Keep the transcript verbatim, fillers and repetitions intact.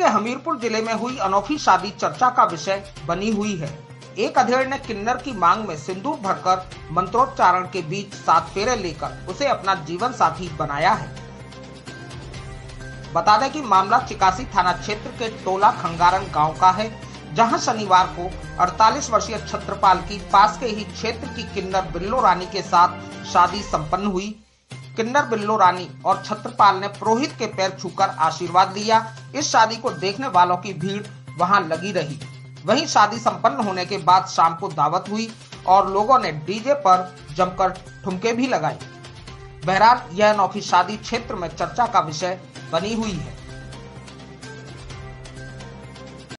के हमीरपुर जिले में हुई अनोखी शादी चर्चा का विषय बनी हुई है। एक अधेड़ ने किन्नर की मांग में सिंदूर भरकर मंत्रोच्चारण के बीच सात फेरे लेकर उसे अपना जीवन साथी बनाया है। बता दें कि मामला चिकासी थाना क्षेत्र के टोला खंगारन गांव का है, जहां शनिवार को अड़तालीस वर्षीय छत्रपाल की पास के ही क्षेत्र की किन्नर बिल्लो रानी के साथ शादी संपन्न हुई। किन्नर बिल्लो रानी और छत्रपाल ने पुरोहित के पैर छूकर आशीर्वाद लिया। इस शादी को देखने वालों की भीड़ वहां लगी रही। वहीं शादी संपन्न होने के बाद शाम को दावत हुई और लोगों ने डीजे पर जमकर ठुमके भी लगाए। बहरहाल यह अनोखी शादी क्षेत्र में चर्चा का विषय बनी हुई है।